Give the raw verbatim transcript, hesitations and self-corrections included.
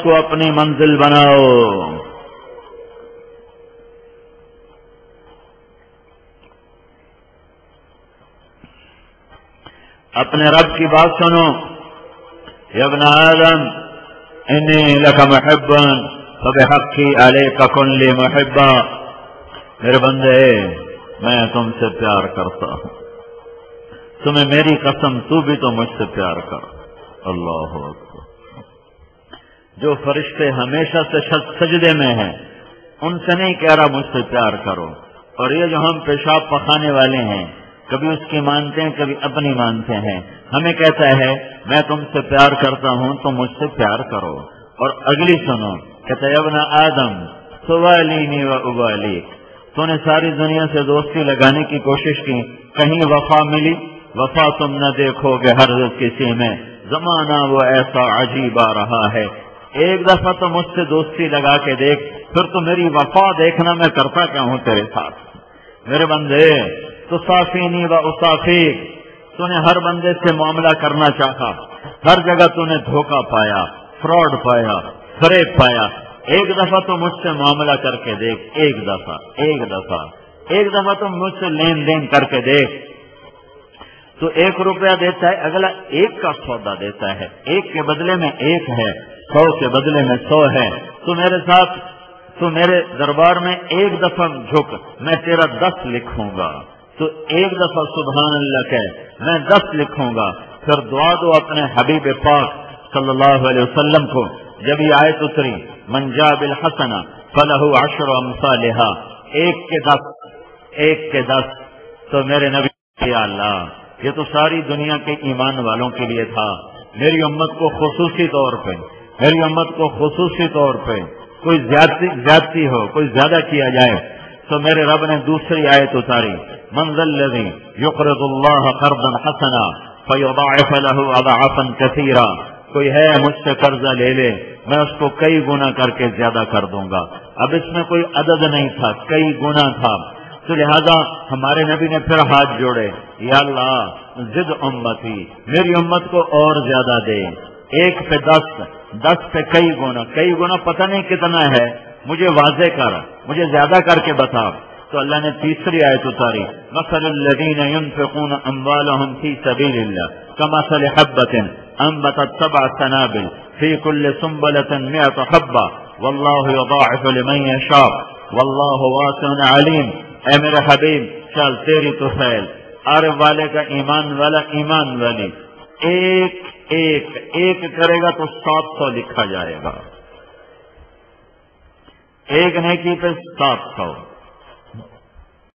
کو اپنی منزل بناؤ. اپنے رب کی بات سنو. یا ابن آدم انی لک محب فبحقی علیک کن لی محبا. میرے بندے میں تم سے پیار کرتا ہوں، تمہیں میری قسم تو بھی تو مجھ سے پیار کر. اللہ اکبر. جو فرشتے ہمیشہ سے سجدے میں ہیں ان سے نہیں کہہ رہا مجھ سے پیار کرو. اور یہ جو ہم پیشاب پخانے والے ہیں کبھی اس کی مانتے ہیں کبھی اپنی مانتے ہیں، ہمیں کہتا ہے میں تم سے پیار کرتا ہوں تو مجھ سے پیار کرو. اور اگلی سنو، کہتا ہے ابن آدم سوالینی و ابالی. تو نے ساری دنیا سے دوستی لگانے کی کوشش کی، کہیں وفا ملی؟ وفا تم نہ دیکھو گے ہر کسی میں. زمانہ وہ ایسا عجیب آ رہا ہے. ایک دفعہ تو مجھ سے دوستی لگا کے دیکھ، پھر تو میری وفا دیکھنا میں کرتا کیا ہوں تیرے ساتھ. میرے بندے تو صافینی و اصافیک. تو نے ہر بندے سے معاملہ کرنا چاہا، ہر جگہ تو نے دھوکہ پایا، فراڈ پایا، فریب پایا. ایک دفعہ تو مجھ سے معاملہ کر کے دیکھ. ایک دفعہ ایک دفعہ ایک دفعہ تو مجھ سے لین دین کر کے دیکھ. تو ایک روپیہ دیتا ہے، اگلا ایک کا سودا دیتا ہے. ایک کے بدلے میں ایک ہے، سو کے بدلے میں سو ہے. تو میرے ساتھ تو میرے دربار میں ایک دفعہ جھک، میں تیرا دس لکھوں گا. تو ایک دفعہ سبحان اللہ کہ میں دس لکھوں گا. پھر دعا دو اپنے حبیب پاک صلی اللہ علیہ وسلم کو. جب یہ آیت اتری من جاء بالحسنہ فلہ عشر امثالہا، ایک کے دس ایک کے دس. تو میرے نبی یا اللہ یہ تو ساری دنیا کے ایمان والوں کے لیے تھا. میری امت کو خصوصی طور پہ میری امت کو خصوصی طور پہ کوئی زیادتی زیادتی ہو، کوئی زیادہ کیا جائے تو میرے رب نے دوسری آیت اتاری من ذا الذی یقرض اللہ قرضا حسنا فیضاعف له اضعافا کثیرا. کوئی ہے مجھ سے قرضہ لے لے، میں اس کو کئی گنا کر کے زیادہ کر دوں گا. اب اس میں کوئی عدد نہیں تھا، کئی گنا تھا. تو لہذا ہمارے نبی نے پھر ہاتھ جوڑے، یا اللہ زد امتی، میری امت کو اور زیادہ دے. ایک پہ دس، دس پہ کئی گنا، کئی گنا پتہ نہیں کتنا ہے، مجھے واضح کر، مجھے زیادہ کر کے بتا. تو اللہ نے تیسری آیت اتاری مثل الذین ينفقون اموالهم فی سبیل اللہ کمثل حبۃ انبتت سبع سنابل فی کل سنبلۃ مئۃ حبۃ واللہ یضاعف لمن یشاء واللہ واسع علیم. اے میرے حبیب چل تیری تو خیر، عرب والے کا ایمان والا ایمان والی ایک ایک ایک کرے گا تو سات سو لکھا جائے گا. ایک نیکی پہ سات سو.